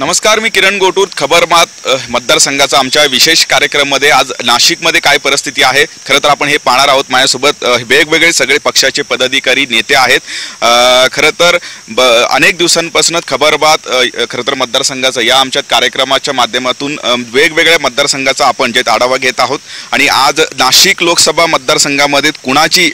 नमस्कार, मी किरण गोटूर. खबरबात मतदारसंघाचा आमच्या विशेष कार्यक्रममध्ये आज नाशिकमध्ये काय परिस्थिती आहे खरं तर आपण हे पाहणार आहोत. माझ्यासोबत वेगवेगळे सगळे पक्षाचे पदाधिकारी नेते आहेत. खरं तर अनेक दिवसांपासून खबरबात खरं तर मतदारसंघाचा या आमच्या कार्यक्रमाच्या माध्यमातून वेगवेगळ्या मतदारसंघाचा आपण जे आढावा घेत आहोत आणि आज नाशिक लोकसभा मतदारसंघामध्ये कुणाची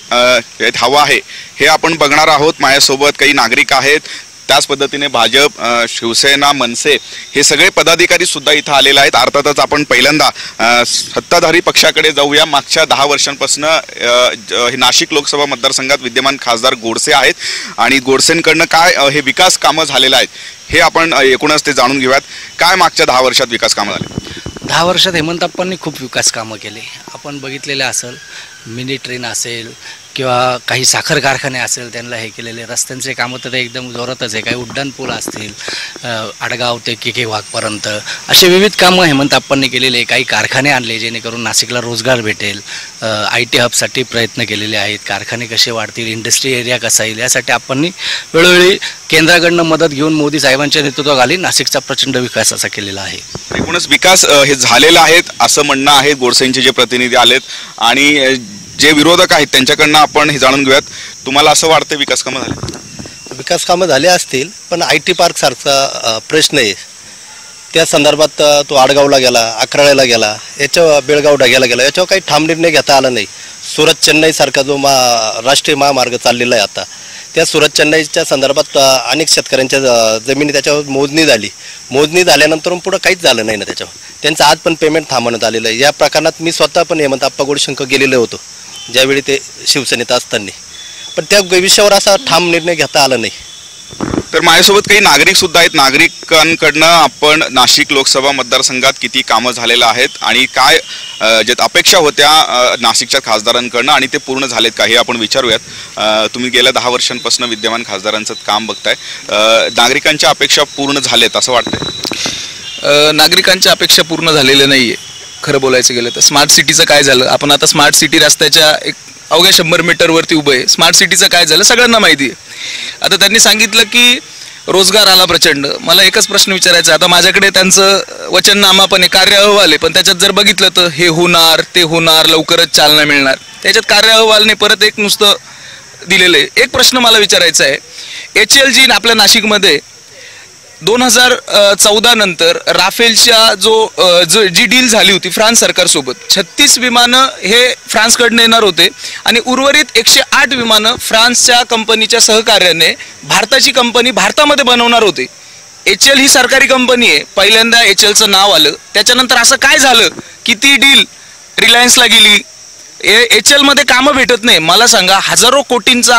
हवा आहे हे आपण बघणार आहोत. माझ्यासोबत काही नागरिक आहेत, त्याच पद्धतीने भाजप, शिवसेना, मनसे हे सगळे पदाधिकारी सुद्धा इथं आलेले आहेत. अर्थातच आपण पहिल्यांदा सत्ताधारी पक्षाकडे जाऊया. मागच्या 10 वर्षांपासून हे नाशिक लोकसभा मतदारसंघात विद्यमान खासदार गोडसे आहेत आणि गोडसेंकडनं काय हे विकास कामं झालेले आहेत हे आपण एकूणच ते जाणून घेऊयात. काय मागच्या 10 वर्षात विकास कामं झाले? 10 वर्षात हेमंतप्पांनी खूप विकास कामं केले. आपण बघितलेले असेल, मिनी ट्रेन असेल किंवा काही साखर कारखाने असेल, त्यांना हे केलेले रस्त्यांचे कामं तर एकदम जोरातच आहे. काही उड्डाण पूल असतील, आडगाव ते के वाघपर्यंत असे विविध कामं हेमंतप्पांनी केलेले. काही कारखाने आणले जेणेकरून नाशिकला रोजगार भेटेल. IT हबसाठी प्रयत्न केलेले आहेत. कारखाने कसे वाढतील, इंडस्ट्री एरिया कसा येईल यासाठी आपण वेळोवेळी केंद्राकडनं मदत घेऊन मोदी साहेबांच्या नेतृत्वाखाली नाशिकचा प्रचंड विकास असा केलेला आहे. एकूणच विकास हे झालेला आहे असं म्हणणं आहे गोडसेंचे जे प्रतिनिधी आलेत. आणि जे विरोधक आहेत त्यांच्याकडनं आपण हे जाणून घेऊयात. तुम्हाला असं वाटतं विकास कामं झाले? विकास कामं झाले असतील, पण IT पार्क सारखा प्रश्न आहे. त्या संदर्भात तो आडगावला गेला, अकराळ्याला गेला, याच्या बेळगाव ढग्याला गेला, याच्यावर काही ठाम निर्णय घेता आला नाही. सुरत चेन्नई सारखा जो राष्ट्रीय महामार्ग चाललेला आहे आता, त्या सुरत चेन्नईच्या संदर्भात अनेक शेतकऱ्यांच्या जमिनी त्याच्यावर मोजणी झाली. मोजणी झाल्यानंतर पुढं काहीच झालं नाही ना त्याच्यावर. त्यांचं आज पण पेमेंट थांबवण्यात आलेलं आहे. या प्रकरणात मी स्वतः पण हेमंतप्पा गोडशंक गेलेलो होतो ज्यावेळी ते शिवसेनेत असताना, पण त्या विषयावर असा ठाम निर्णय घेता आला नाही. तर माझ्यासोबत काही नागरिक सुद्धा आहेत. नागरिकांकडनं आपण नाशिक लोकसभा मतदारसंघात किती कामं झालेलं आहेत आणि काय जे अपेक्षा होत्या नाशिकच्या खासदारांकडनं आणि ते पूर्ण झालेत का हे आपण विचारूयात. तुम्ही गेल्या 10 वर्षांपासून विद्यमान खासदारांचं काम बघताय. नागरिकांच्या अपेक्षा पूर्ण झालेत असं वाटतंय? नागरिकांच्या अपेक्षा पूर्ण झालेल्या नाहीये. खरं बोलायचं गेलं तर स्मार्ट सिटीचं काय झालं? आपण आता स्मार्ट सिटी रस्त्याच्या एक अवघ्या 100 मीटरवरती उभं आहे. स्मार्ट सिटीचं काय झालं सगळ्यांना माहिती आहे. आता त्यांनी सांगितलं की रोजगार आला प्रचंड. मला एकच प्रश्न विचारायचा, आता माझ्याकडे त्यांचं वचननामा पण आहे, कार्य अहवाल आहे, पण त्याच्यात जर बघितलं तर हे होणार, ते होणार, लवकरच चालना मिळणार, त्याच्यात कार्य अहवालने परत एक नुसतं दिलेलं आहे. एक प्रश्न मला विचारायचा आहे, HLG आपल्या नाशिकमध्ये 2014 नंतर राफेलच्या जी डील झाली होती फ्रान्स सरकारसोबत, 36 विमानं हे फ्रान्सकडनं येणार होते आणि उर्वरित 108 विमानं फ्रान्सच्या कंपनीच्या सहकार्याने भारताची कंपनी भारतामध्ये बनवणार होते. HL ही सरकारी कंपनी आहे. पहिल्यांदा HLचं नाव आलं. त्याच्यानंतर असं काय झालं की ती डील रिलायन्सला गेली. HL मध्ये कामं भेटत नाही. मला सांगा, हजारो कोटींचा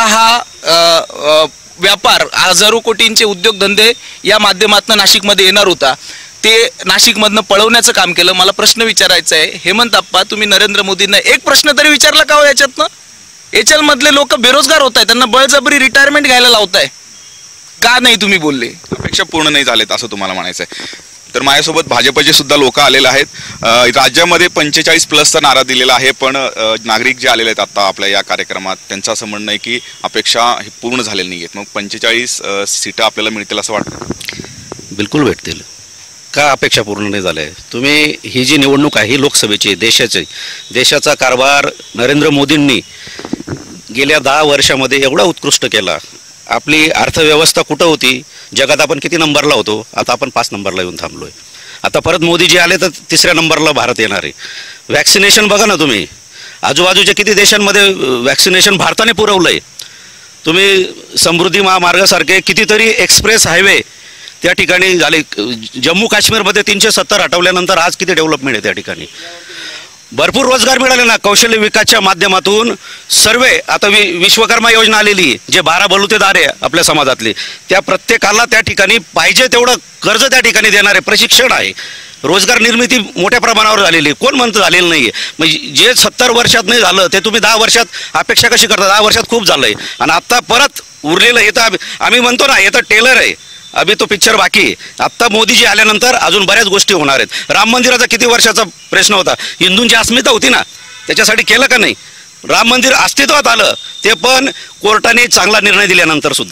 हा व्यापार, हजारो कोटींचे उद्योगधंदे या माध्यमातून नाशिकमध्ये येणार होता, ते नाशिकमधनं पळवण्याचं काम केलं. मला प्रश्न विचारायचा आहे, हेमंतप्पा तुम्ही नरेंद्र मोदींना एक प्रश्न तरी विचारला का हो याच्यातनं? HL मधले लोक बेरोजगार होत आहेत, त्यांना बळजबरी रिटायरमेंट घ्यायला लावताय का? नाही तुम्ही बोलले. अपेक्षा पूर्ण नाही झालेत असं तुम्हाला म्हणायचं आहे. तर माझ्यासोबत भाजपचे सुद्धा लोक आलेले आहेत. राज्यामध्ये 45+ नारा दिलेला आहे, पण नागरिक जे आलेले आहेत आता आपल्या या कार्यक्रमात त्यांचं असं म्हणणं आहे की अपेक्षा हे पूर्ण झालेल्या नाही आहेत. मग 45 सीटं आपल्याला मिळतील असं वाटतं? बिलकुल भेटतील. का अपेक्षा पूर्ण नाही झाल्या? तुम्ही ही जी निवडणूक आहे ही लोकसभेची, देशाचा कारभार नरेंद्र मोदींनी गेल्या 10 वर्षामध्ये एवढा उत्कृष्ट केला. आपली अर्थव्यवस्था कुठं होती जगात, आपण किती नंबरला होतो, आता आपण 5 नंबरला येऊन थांबलोय. आता परत मोदीजी आले तर 3ऱ्या नंबरला भारत येणार आहे. वॅक्सिनेशन बघा ना तुम्ही, आजूबाजूच्या किती देशांमध्ये वॅक्सिनेशन भारताने पुरवलंय. तुम्ही समृद्धी महामार्गासारखे कितीतरी एक्सप्रेस हायवे त्या ठिकाणी झाले. जम्मू काश्मीरमध्ये 370 हटवल्यानंतर आज किती डेव्हलपमेंट आहे त्या ठिकाणी. भरपूर रोजगार मिळाले ना कौशल्य विकासच्या माध्यमातून. सर्व आता विश्वकर्मा योजना आलेली, जे 12 बलुतेदार आहे आपल्या समाजातले, त्या प्रत्येकाला त्या ठिकाणी पाहिजे तेवढं कर्ज त्या ठिकाणी देणारे प्रशिक्षण आहे. रोजगार निर्मिती मोठ्या प्रमाणावर झालेली. कोण म्हणतं झालेलं नाहीये? म्हणजे जे 70 वर्षात नाही झालं ते तुम्ही 10 वर्षात अपेक्षा कशी करता? 10 वर्षात खूप झालंय आणि आता परत उरलेलं हे तर आम्ही म्हणतो ना, हे तर टेलर आहे, अभि तो पिक्चर बाकी आहे. आत्ता मोदीजी आल्यानंतर अजून बऱ्याच गोष्टी होणार आहेत. राम मंदिराचा किती वर्षाचा प्रश्न होता, हिंदूंची अस्मिता होती ना, त्याच्यासाठी केलं का नाही? राम मंदिर अस्तित्वात आलं, ते पण कोर्टाने चांगला निर्णय दिल्यानंतर सुद्धा.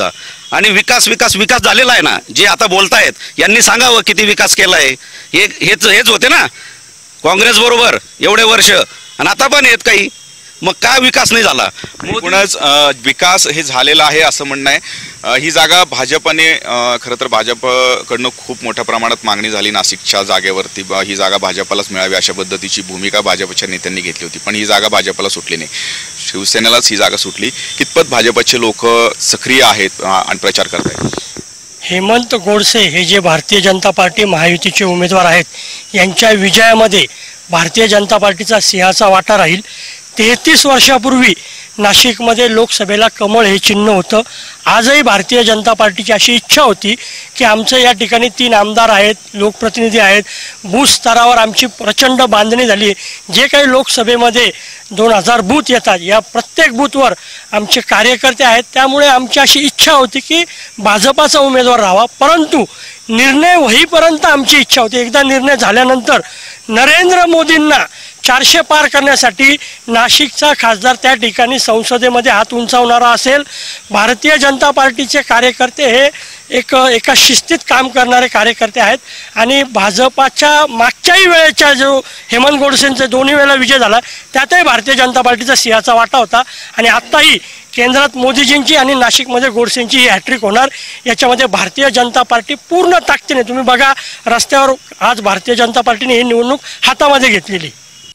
आणि विकास विकास विकास झालेला आहे ना. जे आता बोलतायत यांनी सांगावं किती विकास केलाय. हेच होते ना काँग्रेस बरोबर एवढे वर्ष, आणि आता पण येत काही. मग का विकास नाही झाला? एकूणच विकास हे झालेला आहे असं म्हणणं आहे. ही जागा भाजपने खरं तर भाजपकडनं खूप मोठ्या प्रमाणात मागणी झाली नाशिकच्या जागेवरती. ही जागा भाजपलाच मिळावी अशा पद्धतीची भूमिका भाजपच्या नेत्यांनी घेतली होती, पण ही जागा भाजपला सुटली नाही, शिवसेनेलाच ही जागा सुटली. कितपत भाजपचे लोक सक्रिय आहेत आणि प्रचार करत आहेत? हेमंत गोडसे हे जे भारतीय जनता पार्टी महायुतीचे उमेदवार आहेत, यांच्या विजयामध्ये भारतीय जनता पार्टीचा सिंहाचा वाटा राहील. 33 वर्षापूर्वी नाशिकमध्ये लोकसभेला कमळ हे चिन्ह होतं. आजही भारतीय जनता पार्टीची अशी इच्छा होती की आमचं या ठिकाणी 3 आमदार आहेत, लोकप्रतिनिधी आहेत, बूथ स्तरावर आमची प्रचंड बांधणी झाली. जे काही लोकसभेमध्ये 2000 बूथ येतात, या प्रत्येक बूथवर आमचे कार्यकर्ते आहेत. त्यामुळे आमची अशी इच्छा होती की भाजपाचा उमेदवार राहावा, परंतु निर्णय होईपर्यंत आमची इच्छा होती. एकदा निर्णय झाल्यानंतर नरेंद्र मोदींना 400 पार करण्यासाठी नाशिकचा खासदार त्या ठिकाणी संसदेमध्ये हात उंचावणारा असेल. भारतीय जनता पार्टीचे कार्यकर्ते हे एका शिस्तीत काम करणारे कार्यकर्ते आहेत आणि भाजपाच्या मागच्याही वेळेच्या जो हेमंत गोडसेंचे 2 वेळेला विजय झाला त्यातही भारतीय जनता पार्टीचा सिंहाचा वाटा होता. आणि आत्ताही केंद्रात मोदीजींची आणि नाशिकमध्ये गोडसेंची ही हॅट्रिक होणार. याच्यामध्ये भारतीय जनता पार्टी पूर्ण ताकदीने, तुम्ही बघा रस्त्यावर आज भारतीय जनता पार्टीने ही निवडणूक हातामध्ये घेतलेली.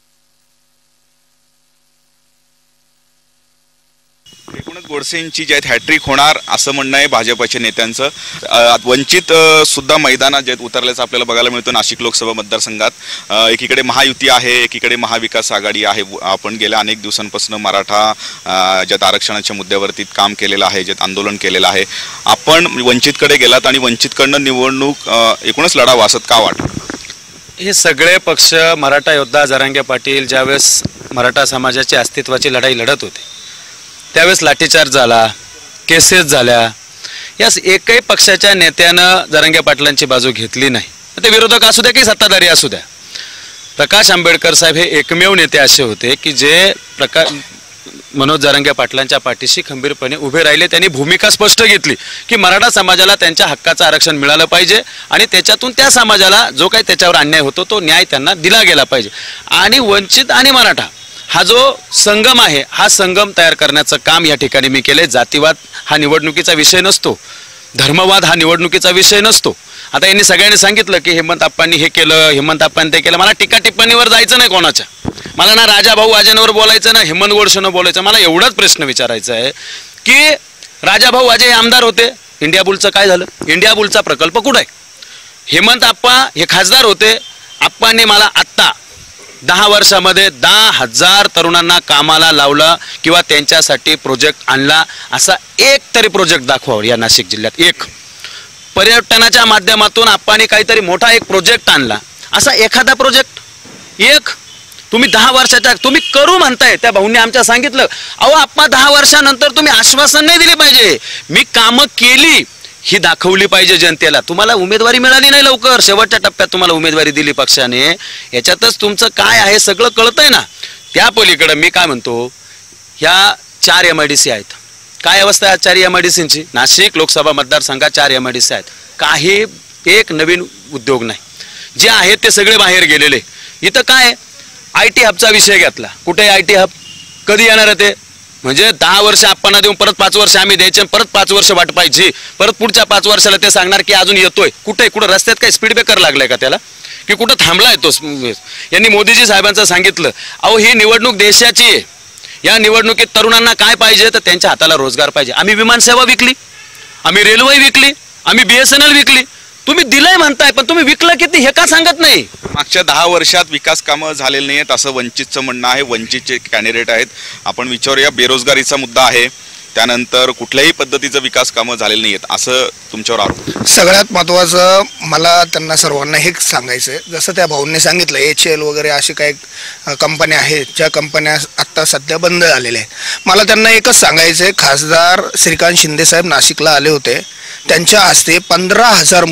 एकूणच गोडसेंची जी आहेत हॅट्रिक होणार असं म्हणणं आहे भाजपच्या नेत्यांचं. वंचित सुद्धा मैदानात जे उतरल्याचं आपल्याला बघायला मिळतं नाशिक लोकसभा मतदारसंघात. एकीकडे महायुती आहे, एकीकडे महाविकास आघाडी आहे. आपण गेल्या अनेक दिवसांपासून मराठा ज्यात आरक्षणाच्या मुद्द्यावरती काम केलेलं आहे, ज्यात आंदोलन केलेलं आहे. आपण वंचितकडे गेलात आणि वंचितकडनं निवडणूक एकूणच लढावं असं का वाटतं? हे सगळे पक्ष मराठा योद्धा जरांगे पाटील ज्यावेळेस मराठा समाजाची अस्तित्वाची लढाई लढत होते त्यावेळेस लाठीचार्ज झाला, केसेस झाल्या. यास एकही पक्षाच्या नेत्यानं जरांगे पाटलांची बाजू घेतली नाही. ते विरोधक असू द्या की सत्ताधारी असू द्या. प्रकाश आंबेडकर साहेब हे एकमेव नेते असे होते की जे मनोज जरांगे पाटलांच्या पाठीशी खंबीरपणे उभे राहिले. त्यांनी भूमिका स्पष्ट घेतली की मराठा समाजाला त्यांच्या हक्काचं आरक्षण मिळालं पाहिजे आणि त्याच्यातून त्या समाजाला जो काही त्याच्यावर अन्याय होतो तो न्याय त्यांना दिला गेला पाहिजे. आणि वंचित आणि मराठा हा जो संगम आहे, हा संगम तयार करण्याचं काम या ठिकाणी मी केले. जातीवाद हा निवडणुकीचा विषय नसतो, धर्मवाद हा निवडणुकीचा विषय नसतो. आता यांनी सगळ्यांनी सांगितलं की हेमंत आप्पांनी हे केलं, हेमंत आप्पांनी ते केलं. मला टीका टिप्पणीवर जायचं नाही कोणाच्या. मला ना राजा भाऊ वाजेंवर बोलायचं ना हेमंत गोडसेंवर बोलायचं. मला एवढाच प्रश्न विचारायचा आहे की राजा भाऊ वाजे हे आमदार होते, इंडिया बुलचं काय झालं? इंडिया बुलचा प्रकल्प कुठं आहे? हेमंत आप्पा हे खासदार होते. आप्पांनी मला आत्ता 10 वर्षामध्ये 10,000 तरुणांना कामाला लावलं किंवा त्यांच्यासाठी प्रोजेक्ट आणला. असा एक तरी प्रोजेक्ट दाखवा या नाशिक जिल्ह्यात. एक पर्यटनाच्या माध्यमातून आप्पांनी काहीतरी मोठा एक प्रोजेक्ट आणला, असा एखादा प्रोजेक्ट एक. तुम्ही 10 वर्षाच्या तुम्ही करू म्हणताय. त्या भाऊंनी आमच्या सांगितलं, अहो आप्पा 10 वर्षानंतर तुम्ही आश्वासन नाही दिले पाहिजे, मी कामं केली ही दाखवली पाहिजे जनतेला. तुम्हाला उमेदवारी मिळाली नाही लवकर, शेवटच्या टप्प्यात तुम्हाला उमेदवारी दिली पक्षाने. याच्यातच तुमचं काय आहे सगळं कळतंय ना. त्या पलीकडे मी काय म्हणतो, ह्या 4 MIDC आहेत. काय अवस्था आहे 4 MIDCची? नाशिक लोकसभा मतदारसंघात 4 MIDC आहेत. काही एक नवीन उद्योग नाही. जे आहेत ते सगळे बाहेर गेलेले. इथं काय IT हबचा विषय घेतला. कुठे IT हब? कधी येणार आहे ते? म्हणजे 10 वर्ष आपण देऊन परत 5 वर्ष आम्ही द्यायचे, परत 5 वर्ष वाट पाहिजे, परत पुढच्या 5 वर्षाला ते सांगणार की अजून येतोय. कुठे कुठं रस्त्यात काही स्पीड ब्रेकर लागलाय का त्याला, की कुठं थांबलाय तो? यांनी मोदीजी साहेबांचं सांगितलं, अहो ही निवडणूक देशाची आहे. या निवडणुकीत तरुणांना काय पाहिजे तर त्यांच्या हाताला रोजगार पाहिजे. आम्ही विमानसेवा विकली, आम्ही रेल्वे विकली, आम्ही BSNL विकली. तुम्ही दिलंय म्हणताय पण तुम्ही विकलं किती हे का सांगत नाही? मागच्या 10 वर्षात विकास कामं झालेली नाहीत असं वंचितचं म्हणणं आहे. वंचितचे कॅन्डिडेट आहेत, आपण विचारूया. बेरोजगारीचा मुद्दा आहे, त्यानंतर कुठल्याही पद्धतीचं विकास कामं झालेली नाहीत असं तुमच्यावर आरोप. सगळ्यात महत्त्वाचं मला त्यांना सर्वांना हे सांगायचं आहे, जसं त्या भाऊंनी सांगितलं HL वगैरे असे काही कंपन्या आहेत ज्या कंपन्या आत्ता सध्या बंद झालेल्या आहेत. मला त्यांना एकच सांगायचं आहे, खासदार श्रीकांत शिंदे साहेब नाशिकला आले होते, त्यांच्या हस्ते 15,000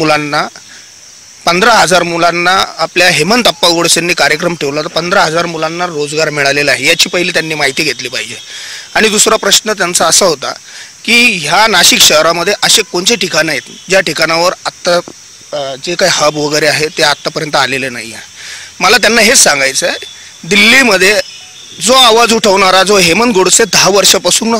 मुलांना आपल्या हेमंत आप्पा गोडसेंनी कार्यक्रम ठेवला तर 15,000 मुलांना रोजगार मिळालेला आहे. याची पहिली त्यांनी माहिती घेतली पाहिजे. आणि दुसरा प्रश्न त्यांचा असा होता की ह्या नाशिक शहरामध्ये असे कोणते ठिकाणं आहेत ज्या ठिकाणावर आत्ता जे काही हब वगैरे आहे ते आत्तापर्यंत आलेले नाही आहे. मला त्यांना हेच सांगायचं आहे, दिल्लीमध्ये जो आवाज उठवणारा जो हेमंत गोडसे 10 वर्षापासून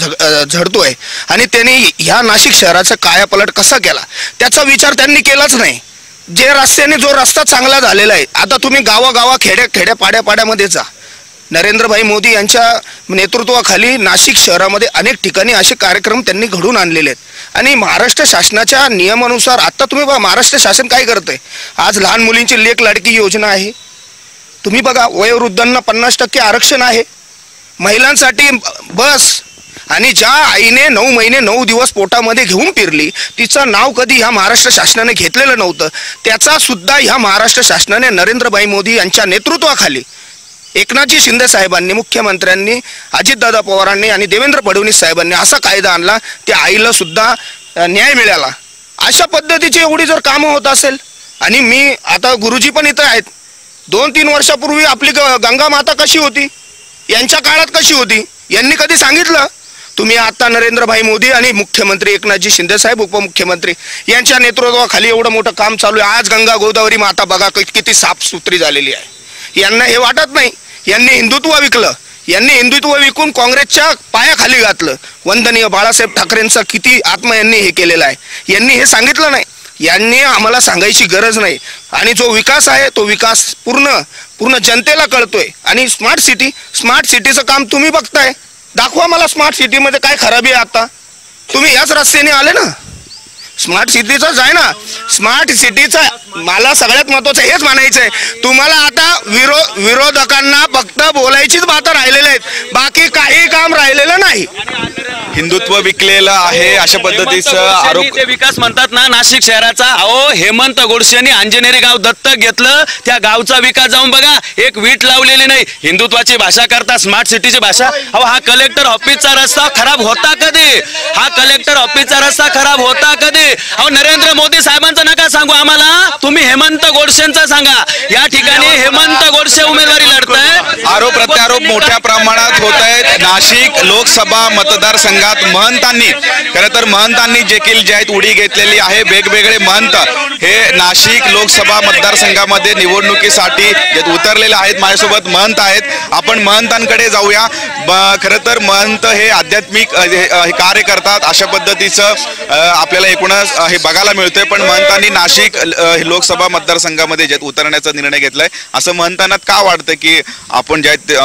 झडतोय आणि त्यांनी ह्या नाशिक शहराचा कायापालट कसा केला त्याचा विचार त्यांनी केलाच नाही. जे रस्त्याने जो रस्ता चांगला झालेला आहे, आता तुम्ही गावागावा खेड्या पाड्यामध्ये जा. नरेंद्रभाई मोदी यांच्या नेतृत्वाखाली नाशिक शहरामध्ये अनेक ठिकाणी असे कार्यक्रम त्यांनी घडून आणलेले आहेत आणि महाराष्ट्र शासनाच्या नियमानुसार आता तुम्ही बघा महाराष्ट्र शासन काय करतंय. आज लहान मुलींची लेक लाडकी योजना आहे, तुम्ही बघा वयोवृद्धांना 50% आरक्षण आहे, महिलांसाठी बस, आणि ज्या आईने 9 महिने 9 दिवस पोटामध्ये घेऊन फिरली तिचं नाव कधी ह्या महाराष्ट्र शासनाने घेतलेलं नव्हतं, त्याचा सुद्धा ह्या महाराष्ट्र शासनाने नरेंद्रभाई मोदी यांच्या नेतृत्वाखाली एकनाथजी शिंदे साहेबांनी, मुख्यमंत्र्यांनी, अजितदादा पवारांनी आणि देवेंद्र फडणवीस साहेबांनी असा कायदा आणला त्या आईला सुद्धा न्याय मिळाला. अशा पद्धतीची एवढी जर कामं होत असेल, आणि मी आता गुरुजी पण इथं आहेत, 2-3 वर्षापूर्वी आपली गंगा माता कशी होती, यांच्या काळात कशी होती, यांनी कधी सांगितलं? तुम्ही आता नरेंद्रभाई मोदी आणि मुख्यमंत्री एकनाथजी शिंदे साहेब उपमुख्यमंत्री यांच्या नेतृत्वाखाली एवढं मोठं काम चालू आहे. आज गंगा गोदावरी माता बघा किती साफसुथरी झालेली आहे. यांना हे वाटत नाही, यांनी हिंदुत्व विकलं, यांनी हिंदुत्व विकून काँग्रेसच्या पायाखाली घातलं. वंदनीय बाळासाहेब ठाकरेंचा किती आत्मा यांनी हे केलेला आहे, यांनी हे सांगितलं नाही. यांनी आम्हाला सांगायची गरज नाही. आणि जो विकास आहे तो विकास पूर्ण जनतेला कळतोय. आणि स्मार्ट सिटीचं काम तुम्ही बघताय, दाखवा मला स्मार्ट सिटीमध्ये काय खराबी आहे. आता तुम्ही याच रस्त्याने आले ना, स्मार्ट सिटीचाच आहे ना. स्मार्ट सिटीचा मला सगळ्यात महत्वाचं हेच म्हणायचं आहे, तुम्हाला आता विरोधकांना फक्त बोलायचीच बाता राहिलेले आहेत, बाकी काही काम राहिलेलं नाही. हिंदुत्व विकलेलं आहे अशा पद्धतीचं आरोप ते विकास म्हणतात ना नाशिक शहराचा. अहो हेमंत गोडसेंनी अंजनेरी गाव दत्तक घेतलं, त्या गावचा विकास जाऊन बघा, एक वीट लावलेली नाही. हिंदुत्वाची भाषा करता, स्मार्ट सिटीची भाषा. अहो हा कलेक्टर ऑफिसचा रस्ता खराब होता कधी? हा कलेक्टर ऑफिसचा रस्ता खराब होता कधी? अहो नरेंद्र मोदी साहेबांचं नका सांगू आम्हाला, तुम्ही हेमंत गोडसेंचं सांगा. या ठिकाणी हेमंत गोडसे उमेदवारी लढताय. आरोप प्रत्यारोप मोठ्या प्रमाणात होत आहेत. नाशिक लोकसभा मतदारसंघात महंतांनी, खरं तर महंतांनी देखील जे आहेत उडी घेतलेली आहे. वेगवेगळे महंत हे नाशिक लोकसभा मतदारसंघामध्ये निवडणुकीसाठी उतरलेले आहेत. माझ्यासोबत महंत आहेत, आपण महंतांकडे जाऊया. खरं तर महंत हे आध्यात्मिक कार्य करतात अशा पद्धतीचं आपल्याला एकूणच हे बघायला मिळतंय. पण महंतांनी नाशिक लोकसभा मतदारसंघामध्ये जे उतरण्याचा निर्णय घेतलाय, असं महंतांना का वाटतं की आपण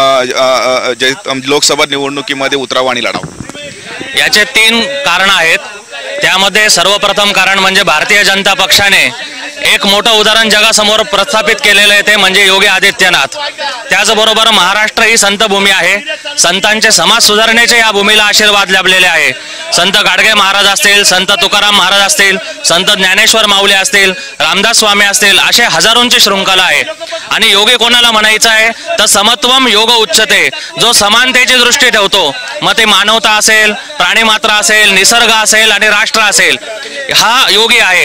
जे लोकसभा निवडणुकीमध्ये उतरावं आणि लढावं? याचे 3 कारण आहेत. त्यामध्ये सर्वप्रथम कारण म्हणजे भारतीय जनता पक्षाने एक मोठं उदाहरण जगासमोर प्रस्थापित केलेलं आहे, ते म्हणजे योगी आदित्यनाथ. त्याचबरोबर महाराष्ट्र ही संतभूमी आहे. संतांचे समाज सुधारणेचे या भूमीला आशीर्वाद लाभलेले आहे. संत गाडगे महाराज असतील, संत तुकाराम महाराज असतील, संत ज्ञानेश्वर माऊली असतील, रामदास स्वामी असतील, असे हजारोंची शृंखला आहे. आणि योगी कोणाला म्हणायचं आहे तर समत्वम योग उच्चते, जो समानतेची दृष्टी ठेवतो. मग ते मानवता असेल, प्राणीमात्रा असेल, निसर्ग असेल आणि राष्ट्र असेल, हा योगी आहे.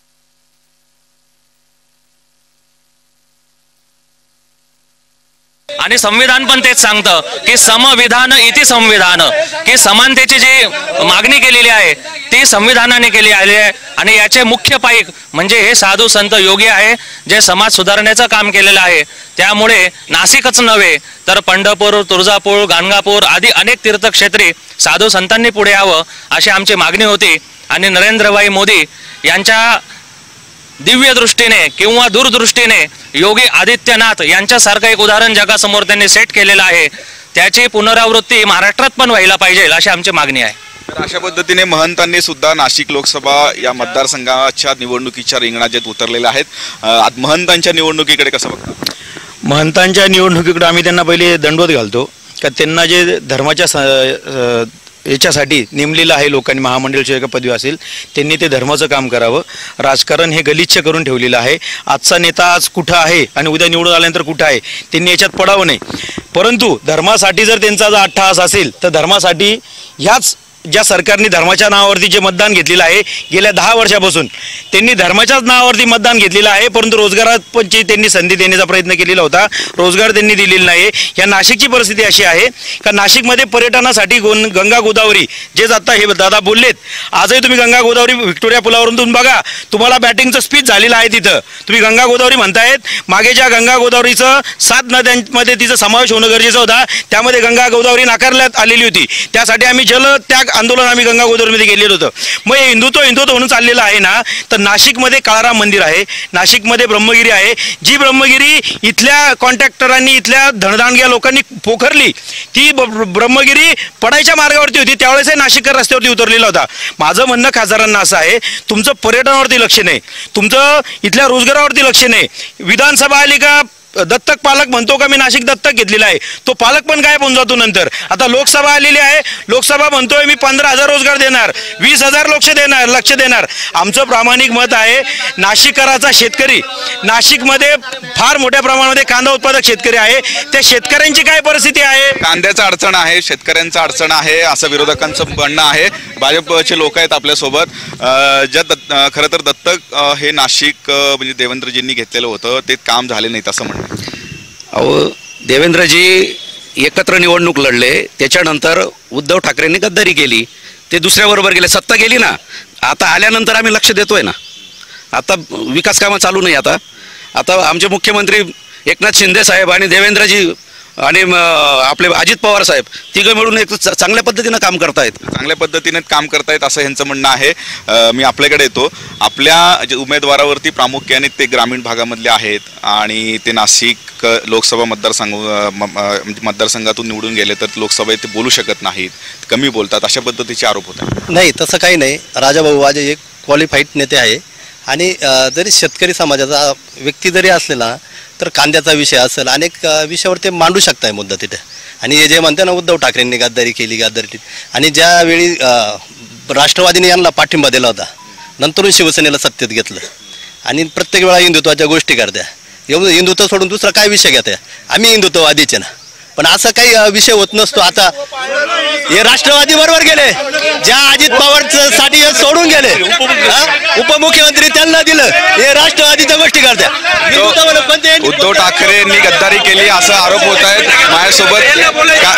आणि संविधान पण तेच सांगतं की समविधान इति संविधान, की समानतेची जी मागणी केलेली आहे ती संविधानाने केली आहे. आणि याचे मुख्य पाईक म्हणजे हे साधू संत योगी आहे, जे समाज सुधारण्याचं काम केलेलं आहे. त्यामुळे नाशिकच नव्हे तर पंढरपूर, तुळजापूर, गाणगापूर आदी अनेक तीर्थक्षेत्री साधू संतांनी पुढे यावं अशी आमची मागणी होती. आणि नरेंद्रभाई मोदी यांच्या दिव्य दृष्टीने किंवा दूरदृष्टीने योगी आदित्यनाथ यांच्यासारखं एक उदाहरण जगासमोर त्यांनी सेट केलेलं आहे. त्याची पुनरावृत्ती महाराष्ट्रात पण व्हायला पाहिजे अशी आमची मागणी आहे. तर अशा पद्धतीने महंतांनी सुद्धा नाशिक लोकसभा या मतदारसंघाच्या निवडणुकीच्या रिंगणात उतरलेल्या आहेत. महंतांच्या निवडणुकीकडे कसं बघता? महंतांच्या निवडणुकीकडे आम्ही त्यांना पहिले दंडवत घालतो का त्यांना जे धर्माच्या याच्यासाठी नेमलेलं आहे लोकांनी, महामंडळाची एका पदवी असेल, त्यांनी ते धर्माचं काम करावं. राजकारण हे गलिच्छ करून ठेवलेलं आहे. आजचा नेता आज कुठं आहे आणि उद्या निवडून आल्यानंतर कुठं आहे त्यांनी याच्यात पडावं नाही. परंतु धर्मासाठी जर त्यांचा जर अट्टहास असेल तर धर्मासाठी ह्याच ज्या सरकारने धर्माच्या नावावरती जे मतदान घेतलेलं आहे गेल्या 10 वर्षापासून, त्यांनी धर्माच्याच नावावरती मतदान घेतलेलं आहे, परंतु रोजगाराची त्यांनी संधी देण्याचा प्रयत्न केलेला होता, रोजगार त्यांनी दिलेला नाही. या नाशिकची परिस्थिती अशी आहे का नाशिकमध्ये पर्यटनासाठी गंगा गोदावरी, जे आता हे दादा बोललेत, आजही तुम्ही गंगा गोदावरी व्हिक्टोरिया पुलावरून तुम्ही बघा, तुम्हाला बॅटिंगचं स्पीच झालेलं आहे. तिथं तुम्ही गंगा गोदावरी म्हणतायत, मागे ज्या गंगा गोदावरीचं 7 नद्यांमध्ये तिचा समावेश होणं गरजेचं होता, त्यामध्ये गंगा गोदावरी नाकारण्यात आलेली होती. त्यासाठी आम्ही जलत्याग आंदोलन आम्ही गंगा गोदावरीमध्ये गेलेलो होतो. मग हे हिंदुत्व म्हणून चाललेलं आहे ना, तर नाशिकमध्ये काळाराम मंदिर आहे, नाशिकमध्ये ब्रह्मगिरी आहे. जी ब्रह्मगिरी इथल्या कॉन्ट्रॅक्टरांनी, इथल्या धनदांडग्या लोकांनी पोखरली, ती ब्रह्मगिरी पडायच्या मार्गावरती होती. त्यावेळेस नाशिककर रस्त्यावरती उतरलेला होता. माझं म्हणणं खासदारांना असं आहे, तुमचं पर्यटनावरती लक्ष नाही, तुमचं इथल्या रोजगारावरती लक्ष नाही. विधानसभा आली का दत्तक पालक म्हणतो का मी नाशिक दत्तक घेतलेला आहे, तो पालक पण गायब होऊन जातो नंतर. आता लोकसभा आलेली आहे, लोकसभा म्हणतोय मी 15,000 रोजगार देणार, 20,000 लक्ष देणार. आमचं प्रामाणिक मत आहे, नाशिककराचा शेतकरी, नाशिकमध्ये फार मोठ्या प्रमाणामध्ये कांदा उत्पादक शेतकरी आहे, त्या शेतकऱ्यांची काय परिस्थिती आहे? कांद्याचं अडचण आहे, शेतकऱ्यांचं अडचण आहे, असं विरोधकांचं म्हणणं आहे. भाजपचे लोक आहेत आपल्यासोबत. खरं तर दत्तक हे नाशिक म्हणजे देवेंद्रजींनी घेतलेलं होतं, ते काम झाले नाहीत असं म्हणणं. अहो, देवेंद्रजी एकत्र निवडणूक लढले, त्याच्यानंतर उद्धव ठाकरेंनी गद्दारी केली, ते दुसऱ्याबरोबर गेले, सत्ता गेली ना. आता आल्यानंतर आम्ही लक्ष देतोय ना, आता विकास कामं चालू नाही. आता आमचे मुख्यमंत्री एकनाथ शिंदे साहेब आणि देवेंद्रजी आणि आपले अजित पवार साहेब तिघं मिळून एक चांगल्या पद्धतीनं काम करतायत, चांगल्या पद्धतीने काम करतायत असं यांचं म्हणणं आहे. मी आपल्याकडे येतो. आपल्या उमेदवारावरती प्रामुख्याने ते ग्रामीण भागामधले आहेत आणि ते नाशिक लोकसभा मतदारसंघातून निवडून गेले तर लोकसभेत ते बोलू शकत नाहीत, कमी बोलतात, अशा पद्धतीचे आरोप होतात. नाही, तसं काही नाही. राजाभाऊ वाजे एक क्वालिफाईड नेते आहे आणि जरी शेतकरी समाजाचा व्यक्ती जरी असलेला तर कांद्याचा विषय असेल, अनेक विषयावर ते मांडू शकताय मुद्दा तिथे. आणि हे जे म्हणते ना उद्धव ठाकरेंनी गद्दारी केली आणि ज्यावेळी राष्ट्रवादीने यांना पाठिंबा दिला होता, नंतरून शिवसेनेला सत्तेत घेतलं आणि प्रत्येक वेळा हिंदुत्वाच्या गोष्टी करत्या. हिंदुत्व सोडून दुसरा काय विषय घेत्या? आम्ही हिंदुत्ववादीचे ना, पण असं काही विषय होत नसतो. आता हे राष्ट्रवादी बरोबर गेले, ज्या अजित पवारसाठी हे सोडून गेले, उपमुख्यमंत्री त्यांना दिलं, हे राष्ट्रवादीच्या गोष्टी करत्या. उद्धव ठाकरेंनी गद्दारी केली असं आरोप होत आहेत माझ्यासोबत.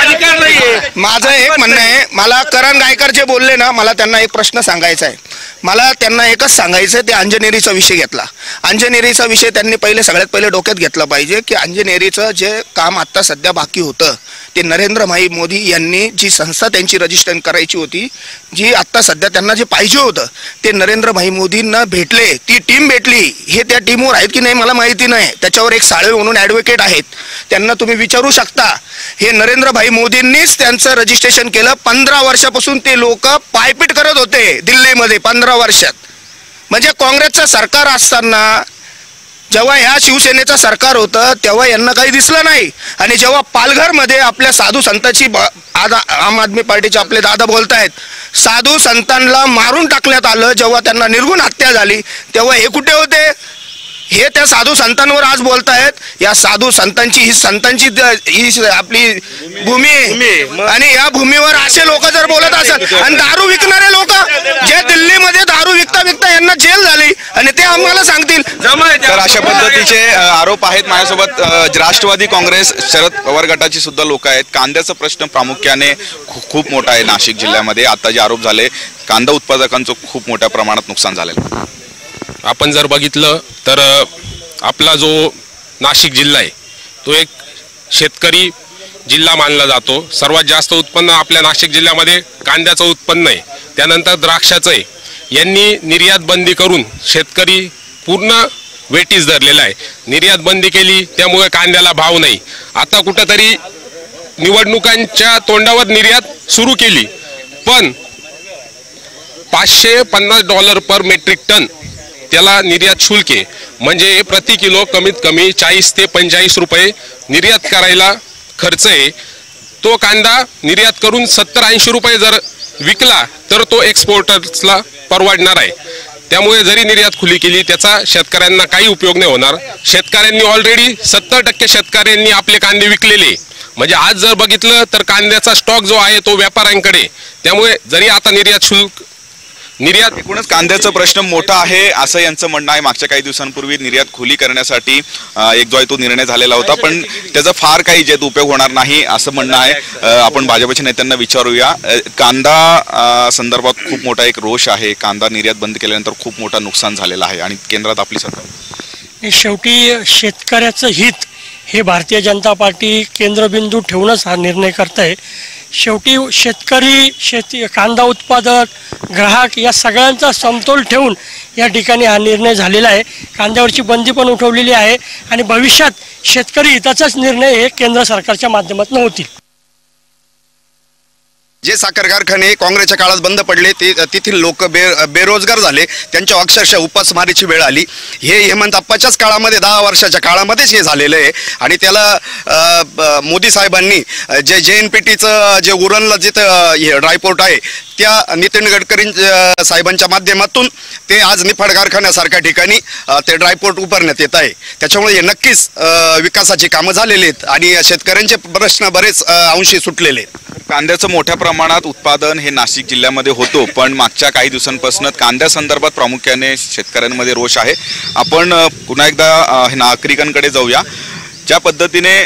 माझं एक म्हणणं आहे, मला करण गायकर जे बोलले ना, मला त्यांना एक प्रश्न सांगायचा आहे. मला त्यांना एकच सांगायचं आहे, ते अंजनेरीचा विषय घेतला. अंजनेरीचा विषय त्यांनी सगळ्यात पहिले डोक्यात घेतला पाहिजे की अंजनेरीचं जे काम आत्ता सध्या बाकी होतं, ते नरेंद्र भाई मोदी यांनी जी संस्था त्यांची रजिस्ट्रेशन करायची होती, जी आत्ता सध्या त्यांना जे पाहिजे होतं ते नरेंद्र भाई मोदींना भेटले, ती टीम भेटली. हे त्या टीमवर आहेत की नाही मला माहिती नाही. त्याच्यावर एक साळवे म्हणून ॲडव्होकेट आहेत, त्यांना तुम्ही विचारू शकता. हे नरेंद्र भाई मोदींनीच त्यांचं रजिस्ट्रेशन केलं. 15 वर्षापासून ते लोक पायपीट करत होते दिल्लीमध्ये, 15 वर्षात. म्हणजे काँग्रेसचं सरकार असताना, जेव्हा ह्या शिवसेनेचं सरकार होतं तेव्हा यांना काही दिसलं नाही. आणि जेव्हा पालघरमध्ये आपल्या साधू संतांची, आम आदमी पार्टीचे आपले दादा बोलतायत, साधू संतांना मारून टाकण्यात आलं, जेव्हा त्यांना निर्गुण हत्या झाली, तेव्हा हे कुठे होते? हे त्या साधू संतांवर आज बोलतायत. या साधू संतांची ही आपली भूमी आणि या भूमीवर असे लोक जर बोलत असत, आणि दारू विकणारे लोक जे दिल्लीमध्ये दारू विकता यांना जेल झाली आणि ते आम्हाला सांगतील. तर अशा पद्धतीचे आरोप आहेत माझ्यासोबत. राष्ट्रवादी काँग्रेस शरद पवार गटाची सुद्धा लोक आहेत. कांद्याचा प्रश्न प्रामुख्याने खूप मोठा आहे नाशिक जिल्ह्यामध्ये. आता जे आरोप झाले, कांदा उत्पादकांचं खूप मोठ्या प्रमाणात नुकसान झालेलं. आपण जर बघितलं तर आपला जो नाशिक जिल्हा आहे तो एक शेतकरी जिल्हा मानला जातो. सर्वात जास्त उत्पन्न आपल्या नाशिक जिल्ह्यामध्ये कांद्याचं उत्पन्न आहे, त्यानंतर द्राक्षाचं आहे. यांनी निर्यात बंदी करून शेतकरी पूर्ण वेटीस धरलेला आहे. निर्यात बंदी केली त्यामुळे कांद्याला भाव नाही. आता कुठंतरी निवडणुकांच्या तोंडावर निर्यात सुरू केली, पण $550 पर मेट्रिक टन त्याला निर्यात शुल्क आहे. म्हणजे प्रति किलो कमीत कमी 40 ते 45 रुपये निर्यात करायला खर्च आहे. तो कांदा निर्यात करून 70-80 रुपये जर विकला तर तो एक्सपोर्टर्सला परवडणार आहे. त्यामुळे जरी निर्यात खुली केली त्याचा शेतकऱ्यांना काही उपयोग नाही होणार. शेतकऱ्यांनी ऑलरेडी 70% शेतकऱ्यांनी आपले कांदे विकलेले. म्हणजे आज जर बघितलं तर कांद्याचा स्टॉक जो आहे तो व्यापाऱ्यांकडे, त्यामुळे जरी आता निर्यात एकूणच कांद्याचा प्रश्न मोठा आहे असं यांचं म्हणणं आहे. मागच्या काही दिवसांपूर्वी निर्यात खुली करण्यासाठी एक जो आहे तो निर्णय झालेला होता, पण त्याचा फार काही जे उपयोग होणार नाही असं म्हणणं आहे. आपण भाजपच्या नेत्यांना विचारूया. कांदा संदर्भात खूप मोठा एक रोष आहे. कांदा निर्यात बंद केल्यानंतर खूप मोठा नुकसान झालेलं आहे आणि केंद्रात आपली सत्ता. शेवटी शेतकऱ्याचं हित हे भारतीय जनता पार्टी केंद्रबिंदू ठेवूनच हा निर्णय करत आहे. शेवटी शेतकरी, कांदा उत्पादक, ग्राहक या सगळ्यांचा समतोल ठेवून या ठिकाणी हा निर्णय झालेला आहे. कांद्यावरची बंदी पण उठवलेली आहे आणि भविष्यात शेतकरी हिताचाच निर्णय हे केंद्र सरकारच्या माध्यमातून होतील. जे साखर कारखाने काँग्रेसच्या काळात बंद पडले तेथील लोक बेरोजगार झाले, त्यांच्या अक्षरशः उपासमारीची वेळ आली. हे हेमंत अप्पाच्याच काळामध्ये 10 वर्षाच्या काळामध्येच हे झालेलं आहे आणि त्याला मोदी साहेबांनी जे JNPTचं जे उरणला जिथं ड्रायपोर्ट आहे त्या नितीन गडकरी साहेबांच्या माध्यमातून ते आज निफाड कारखान्यासारख्या ठिकाणी ते ड्रायपोर्ट उभारण्यात येत आहे. त्याच्यामुळे हे नक्कीच विकासाची कामं झालेली आहेत आणि शेतकऱ्यांचे प्रश्न बरेच अंशी सुटलेले आहेत. कांद्याचं मोठ्या प्रमाणात उत्पादन हे नाशिक जिल्ह्यामध्ये होतो, पण मागच्या काही दिवसांपासून कांद्यासंदर्भात प्रामुख्याने शेतकऱ्यांमध्ये रोष आहे. आपण पुन्हा एकदा नागरिकांकडे जाऊया. ज्या पद्धतीने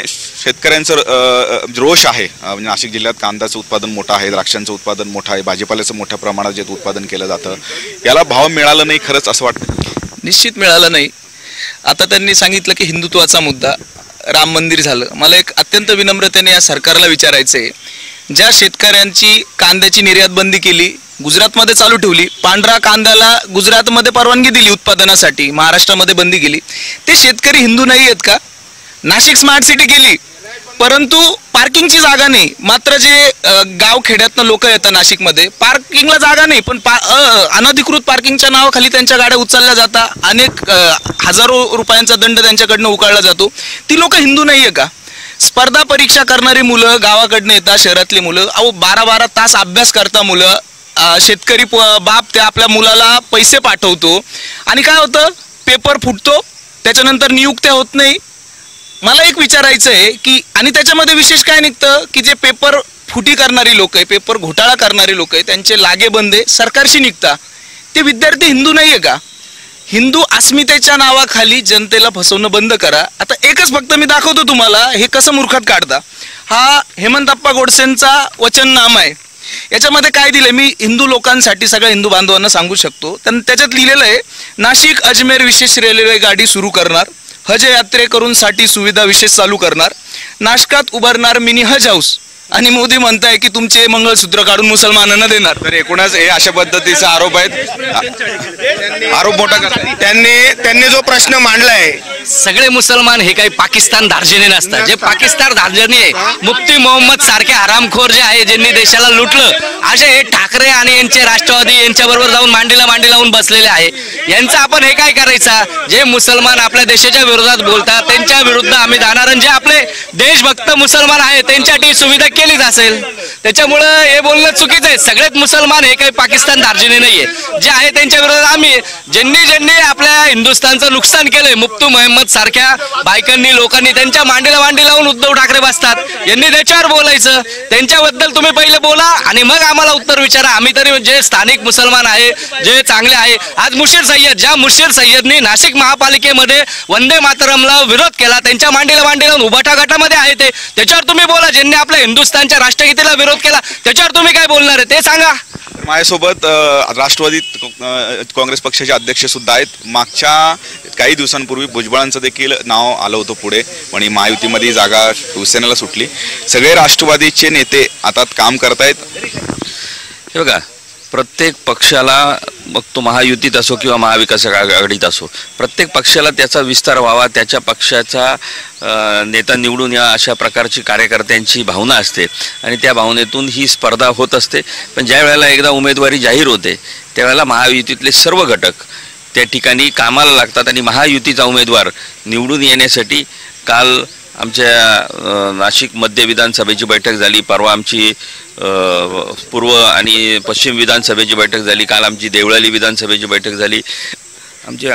शेतकऱ्यांचं रोष आहे, नाशिक जिल्ह्यात कांद्याचं उत्पादन मोठं आहे, द्राक्षांचं उत्पादन मोठं आहे, भाजीपाल्याचं मोठ्या प्रमाणात जे उत्पादन केलं जातं, याला भाव मिळाला नाही खरंच असं वाटतं? निश्चित मिळाला नाही. आता त्यांनी सांगितलं की हिंदुत्वाचा मुद्दा राम मंदिर झालं. मला एक अत्यंत विनम्रतेने या सरकारला विचारायचं आहे, ज्या शेतकऱ्यांची कांद्याची निर्यात बंदी केली, गुजरातमध्ये चालू ठेवली, पांढरा कांद्याला गुजरातमध्ये परवानगी दिली उत्पादनासाठी, महाराष्ट्रामध्ये बंदी केली, ते शेतकरी हिंदू नाही आहेत का? नाशिक स्मार्ट सिटी केली, परंतु पार्किंगची जागा नाही. मात्र जे गाव खेड्यातनं लोक येतात नाशिकमध्ये, पार्किंगला जागा नाही, पण अनधिकृत पार्किंगच्या नावाखाली त्यांच्या गाड्या उचलल्या जातात, अनेक हजारो रुपयांचा दंड त्यांच्याकडनं उकाळला जातो. ती लोक हिंदू नाहीये का? स्पर्धा परीक्षा करणारी मुलं गावाकडनं येतात, शहरातली मुलं 12-12 तास अभ्यास करता मुलं, शेतकरी बाप त्या आपल्या मुलाला पैसे पाठवतो आणि काय होतं, पेपर फुटतो, त्याच्यानंतर नियुक्त्या होत नाही. मला एक विचारायचं आहे की आणि त्याच्यामध्ये विशेष काय निघतं की जे पेपर फुटी करणारी लोक आहे, पेपर घोटाळा करणारी लोक आहे, त्यांचे लागेबंदे सरकारशी निघता. ते विद्यार्थी हिंदू नाहीये का? हिंदू अस्मितेच्या नावाखाली जनतेला फसवणं बंद करा. आता एकच फक्त मी दाखवतो तुम्हाला हे कसं मूर्खात काढता. हा हेमंतप्पा गोडसेंचा वचननामा आहे. याच्यामध्ये काय दिलंय मी हिंदू लोकांसाठी, सगळ्या हिंदू बांधवांना सांगू शकतो. त्याच्यात लिहिलेलं आहे, नाशिक अजमेर विशेष रेल्वे गाडी सुरू करणार, हज यात्रेकरूंसाठी सुविधा विशेष चालू करणार, नाशकात उभारणार मिनी हज हाऊस, आणि मोदी म्हणताय की तुमचे मंगळसूत्र काढून मुसलमानांना देणार. तर एकूणच हे अशा पद्धतीचा आरोप आहेत, आरोप मोठा करतात. त्यांनी जो प्रश्न मांडलाय, सगळे मुसलमान हे काही पाकिस्तान धार्जिणे नसतात. जे पाकिस्तान धार्जिणे आहे, मुफ्ती मोहम्मद सारखे हरामखोर जे आहे, ज्यांनी देशाला लुटलं, असे हे ठाकरे आणि यांचे राष्ट्रवादी यांच्याबरोबर जाऊन मांडीला मांडी लावून बसलेले आहे. यांचं आपण हे काय करायचं? जे मुसलमान आपल्या देशाच्या विरोधात बोलतात त्यांच्या विरुद्ध आम्ही जाणार, आणि जे आपले देशभक्त मुसलमान आहेत त्यांच्यासाठी सुविधा केलीच असेल. त्याच्यामुळं हे बोलणं चुकीचं आहे. सगळेच मुसलमान हे काही पाकिस्तान धार्जिणे नाहीये. जे आहे त्यांच्या विरोधात आम्ही, ज्यांनी आपल्या हिंदुस्थानचं नुकसान केलंय, मुफ्ती मोहम्मद सारख्या बायकांनी, लोकांनी त्यांच्या मांडीला मांडी लावून उद्धव ठाकरे बसतात. यांनी त्याच्यावर बोलायचं, त्यांच्याबद्दल तुम्ही पहिले बोला आणि मग आम्हाला उत्तर विचारा. आम्ही तरी जे स्थानिक मुसलमान आहे, जे चांगले आहे. आज मुशीर सय्यद, ज्या मुशीर सय्यदनी नाशिक महापालिकेमध्ये वंदे मातरमला विरोध केला, त्यांच्या मांडीला मांडी लावून उभाटा गटामध्ये आहे ते, त्याच्यावर तुम्ही बोला. ज्यांनी आपल्या हिंदुस्थानच्या राष्ट्रगीतेला विरोध केला त्याच्यावर तुम्ही काय बोलणार आहे ते सांगा. माझ्यासोबत राष्ट्रवादी काँग्रेस पक्षाचे अध्यक्ष सुद्धा आहेत. मागच्या काही दिवसांपूर्वी भुजबळांचं देखील नाव आलं होतं पुढे, पण महायुतीमध्ये जागा शिवसेनेला सुटली. सगळे राष्ट्रवादीचे नेते आता काम करतायत. हे बघा, प्रत्येक पक्षाला, मग तो महायुतीत असो किंवा महाविकास आघाडीत असो, प्रत्येक पक्षाला त्याचा विस्तार व्हावा, त्याच्या पक्षाचा नेता निवडून या अशा प्रकारची कार्यकर्त्यांची भावना असते आणि त्या भावनेतून ही स्पर्धा होत असते. पण ज्या वेळेला एकदा उमेदवारी जाहीर होते त्यावेळेला महायुतीतले सर्व घटक त्या ठिकाणी कामाला लागतात आणि महायुतीचा उमेदवार निवडून येण्यासाठी काल आमच्या नाशिक मध्य विधानसभेची बैठक झाली, परवा आमची पूर्व आणि पश्चिम विधानसभेची बैठक झाली, काल आमची देवळाली विधानसभेची बैठक झाली, आमच्या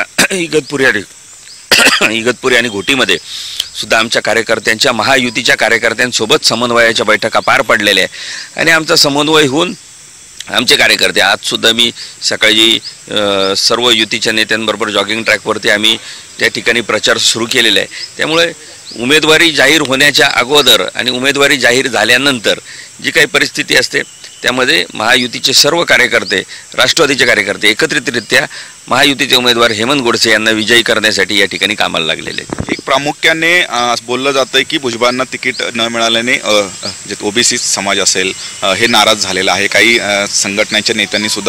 इगतपुरी आणि घोटीमध्ये सुद्धा आमच्या कार्यकर्त्यांच्या, महायुतीच्या कार्यकर्त्यांसोबत समन्वयाच्या बैठका पार पडलेल्या आहे. आणि आमचा समन्वय होऊन आमचे कार्यकर्ते आजसुद्धा मी सकाळी सर्व युतीच्या नेत्यांबरोबर जॉगिंग ट्रॅकवरती आम्ही त्या ठिकाणी प्रचार सुरू केलेला आहे. त्यामुळे उमेदवारी जाहीर होण्याच्या अगोदर आणि उमेदवारी जाहीर झाल्यानंतर जी काही परिस्थिती असते त्यामध्ये महायुतीचे सर्व कार्यकर्ते, राष्ट्रवादीचे कार्यकर्ते एकत्रितरित्या महायुतीचे उमेदवार हेमंत गोडसे यांना विजयी करण्यासाठी या ठिकाणी कामाला लागलेले आहेत. एक प्रामुख्याने बोललं जातं की भुजबळांना तिकीट न मिळाल्याने जे ओबीसी समाज असेल हे नाराज झालेला आहे. काही संघटनांच्या नेत्यांनी सुद्धा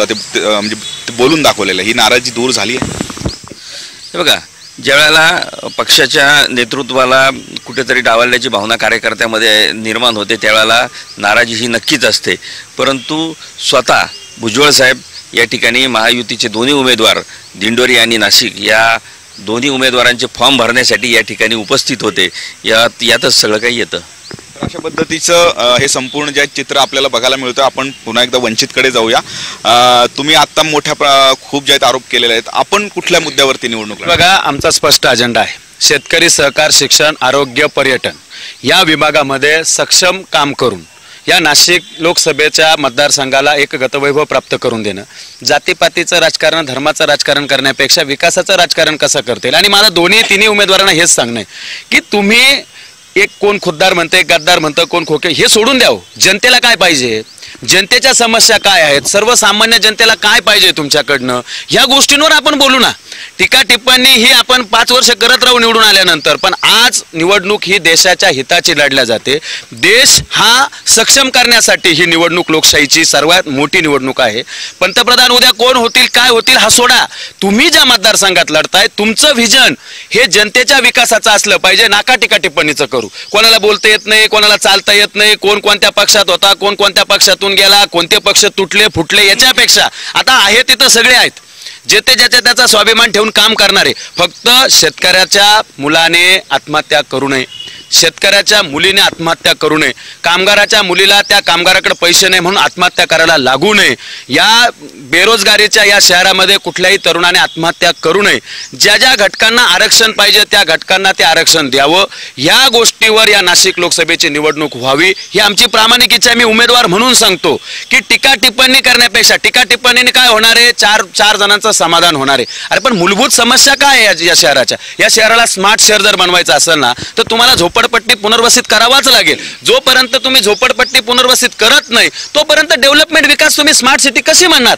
ते बोलून दाखवलेलं आहे. ही नाराजी दूर झाली आहे. हे बघा, ज्यावेळेला पक्षाच्या नेतृत्वाला कुठेतरी डावलण्याची भावना कार्यकर्त्यामध्ये निर्माण होते त्यावेळेला नाराजी ही नक्कीच असते. परंतु स्वतः भुजबळ साहेब या ठिकाणी महायुतीचे दोन्ही उमेदवार दिंडोरी आणि नाशिक या दोन्ही उमेदवारांचे फॉर्म भरण्यासाठी या ठिकाणी उपस्थित होते. यातच सगळं काही येतं. अशा पद्धतीचं हे संपूर्ण जे चित्र आपल्याला बघायला मिळतं. आपण पुन्हा एकदा वंचितकडे जाऊया. तुम्ही आता खूप जे आरोप केलेले आहेत, आपण कुठल्या मुद्द्यावरती निवडणूक लढवणार? बघा, आमचा स्पष्ट अजेंडा आहे. शेतकरी, सहकार, शिक्षण, आरोग्य, पर्यटन या विभागामध्ये सक्षम काम करून या नाशिक लोकसभेच्या मतदारसंघाला एक गतवैभव प्राप्त करून देणं. जातीपातीचं राजकारण, धर्माचं राजकारण करण्यापेक्षा विकासाचं राजकारण कसं करतील. आणि मला तिन्ही उमेदवारांना हेच सांगणं आहे की तुम्ही एक कोण खुद्दार म्हणते, गद्दार म्हणतं, कोण खोके, हे सोडून द्यावं. जनतेला काय पाहिजे, जनतेच्या समस्या काय आहेत, सर्वसामान्य जनतेला काय पाहिजे तुमच्याकडनं, ह्या गोष्टींवर आपण बोलू ना. टीका टिप्पणी ही आपण 5 वर्ष करत राहू निवडून आल्यानंतर, पण आज निवडणूक ही देशाच्या हिताची लढल्या जाते. देश हा सक्षम करण्यासाठी ही निवडणूक लोकशाहीची सर्वात मोठी निवडणूक आहे. पंतप्रधान उद्या कोण होतील, काय होतील हा सोडा. तुम्ही ज्या मतदारसंघात लढताय तुमचं व्हिजन हे जनतेच्या विकासाचं असलं पाहिजे. नाका टीका टिप्पणीचं करू. कोणाला बोलता येत नाही, कोणाला चालता येत नाही, कोण कोणत्या पक्षात होता, कोण कोणत्या पक्षातून गेला, कोणते पक्ष तुटले फुटले, याच्यापेक्षा आता आहे तिथं सगळे आहेत. जे ते ज्याच्या त्याचा स्वाभिमान ठेवून काम करणारे. फक्त शेतकऱ्याच्या मुलाने आत्महत्या करू नये, शेतकऱ्याच्या मुलीने आत्महत्या करू नये, कामगाराच्या मुलीला त्या कामगाराकडे पैसे नाही म्हणून आत्महत्या करायला लागू नये. या बेरोजगारीच्या या शहरामध्ये कुठल्याही तरुणाने आत्महत्या करू नये. ज्या ज्या घटकांना आरक्षण पाहिजे त्या घटकांना ते आरक्षण द्यावं. या गोष्टीवर या नाशिक लोकसभेची निवडणूक व्हावी ही आमची प्रामाणिक इच्छा. मी उमेदवार म्हणून सांगतो की टीका टिप्पणी करण्यापेक्षा, टीका टिप्पणीने काय होणार आहे, चार जणांचं समाधान होणार आहे. अरे पण मूलभूत समस्या काय आहे या शहराच्या? या शहराला स्मार्ट शहर जर बनवायचं असेल ना तर तुम्हाला झोपडपट्टी पुनर्वसित करावाच लागेल. जोपर्यंत तुम्ही झोपडपट्टी पुनर्वसित करत नाही तोपर्यंत डेव्हलपमेंट विकास तुम्ही स्मार्ट सिटी कशी म्हणणार?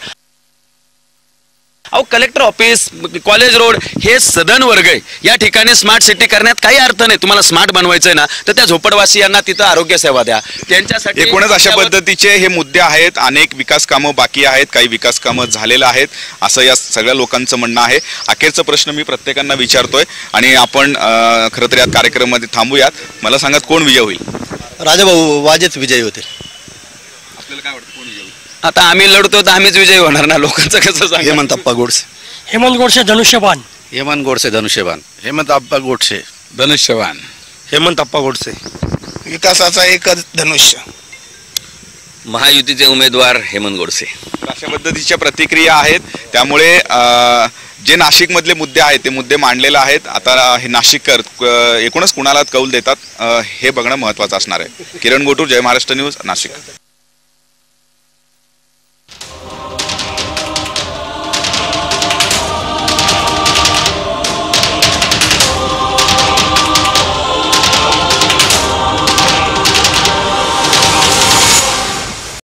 अहो, कलेक्टर ऑफिस, कॉलेज रोड हे सदन वर्ग आहे. या ठिकाणी स्मार्ट सिटी करण्यात काही अर्थ नाही. तुम्हाला स्मार्ट बनवायचंय ना तर त्या झोपडवासियांना तिथं आरोग्य सेवा द्या. त्यांच्यासाठी एकूणच अशा पद्धतीचे हे मुद्दे आहेत. अनेक विकास कामं बाकी आहेत, काही विकास कामं झालेलं आहेत असं या सगळ्या लोकांचं म्हणणं आहे. अखेरचा प्रश्न मी प्रत्येकांना विचारतोय आणि आपण खरं तर या कार्यक्रमामध्ये थांबूयात. मला सांगा, कोण विजय होईल? राजाभाऊ वाजेच विजयी होतील. आपल्याला काय वाटतं, कोण विजय होईल? आता आम्ही लढतो तर आम्हीच विजयी होणार ना. लोकांचं कसं सांग? हेमंत अप्पा गोडसे. हेमंत गोडसे धनुष्यबाण. हेमंत गोडसे धनुष्यबाण. हेमंत अप्पा गोडसे धनुष्यबाण. हेमंत अप्पा गोडसे. विकासाचा एकच धनुष्य. महायुतीचे उमेदवार हेमंत गोडसे. अशा पद्धतीच्या प्रतिक्रिया आहेत. त्यामुळे जे नाशिकमधले मुद्दे आहेत ते मुद्दे मांडलेले आहेत. आता हे नाशिककर एकूणच कुणाला कौल देतात हे बघणं महत्त्वाचं असणार आहे. किरण गोटूर, जय महाराष्ट्र न्यूज, नाशिक.